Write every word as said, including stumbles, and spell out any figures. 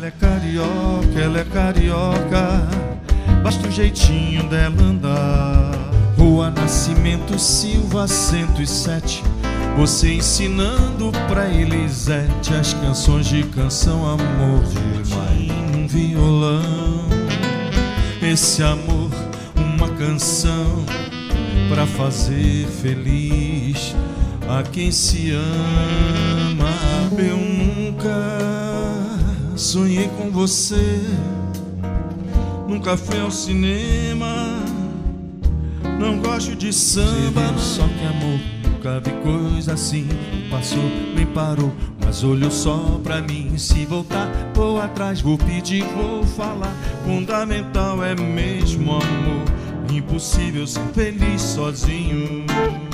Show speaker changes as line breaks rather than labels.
Ela é carioca, ela é carioca, basta um jeitinho dela andar. Rua Nascimento Silva cento e sete, você ensinando pra Elisete as canções de canção, amor demais. Um violão, esse amor, uma canção pra fazer feliz a quem se ama. Eu nunca sonhei com você, nunca fui ao cinema, não gosto de samba. Só que amor, nunca vi coisa assim. Passou, nem parou, mas olhou só pra mim. Se voltar, vou atrás, vou pedir, vou falar. Fundamental é mesmo amor, impossível ser feliz sozinho.